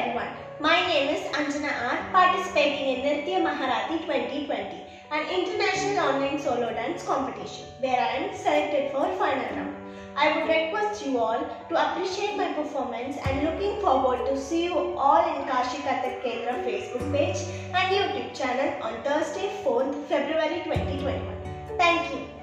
everyone. My name is Anjana R, participating in Nritya Maharati 2020, an international online solo dance competition where I am selected for final round. I would request you all to appreciate my performance and looking forward to see you all in Kashi Kathak Kendra Facebook page and YouTube channel on Thursday 4th February 2021. Thank you.